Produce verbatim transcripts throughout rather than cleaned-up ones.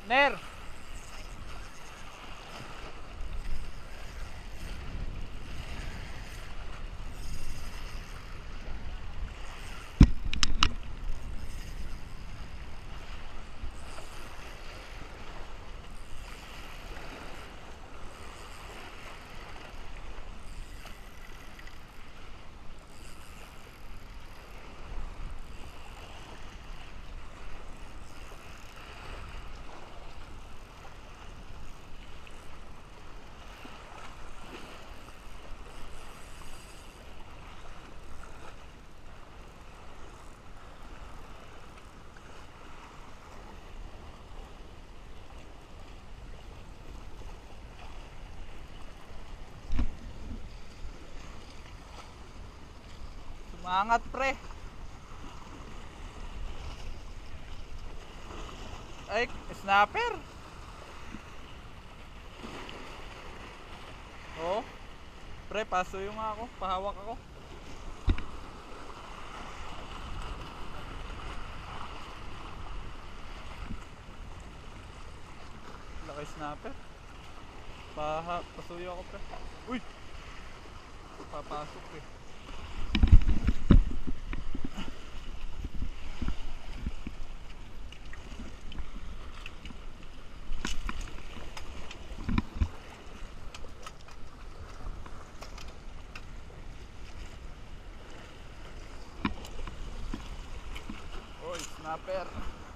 Ner! Sumangat pre. Ay, snapper. Oh. Pre, pasuyo nga ako, pahawak ako. Laki snapper. Paha, pasuyo ako pre. Uy! Papasok eh. Oy, snapper.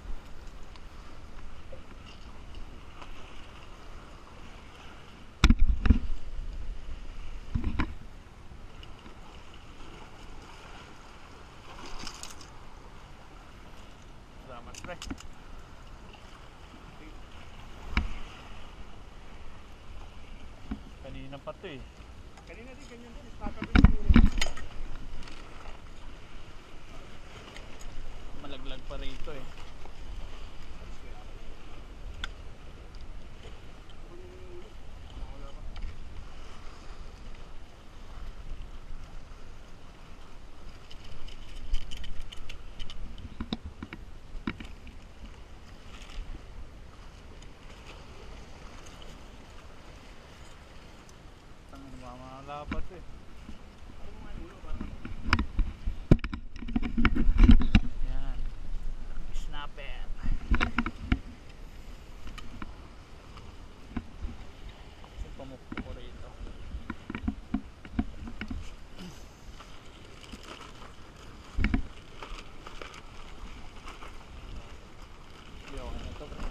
Salamat pre. Kanina pa to eh. Kanina din ganyan din, snapper din siguro. Malaglag pa rito eh. Malapat eh. Yan. Snapper. So pamukpo ko rito. Yo, ano to bro?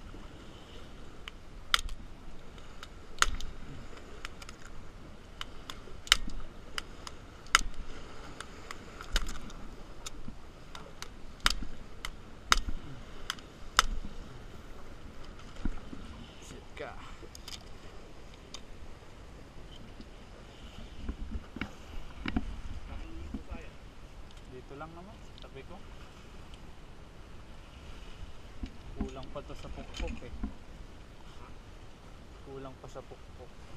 Ka. Dito lang naman, tabi ko. Kulang pa to sa pukpok eh. Kulang pa sa pukpok.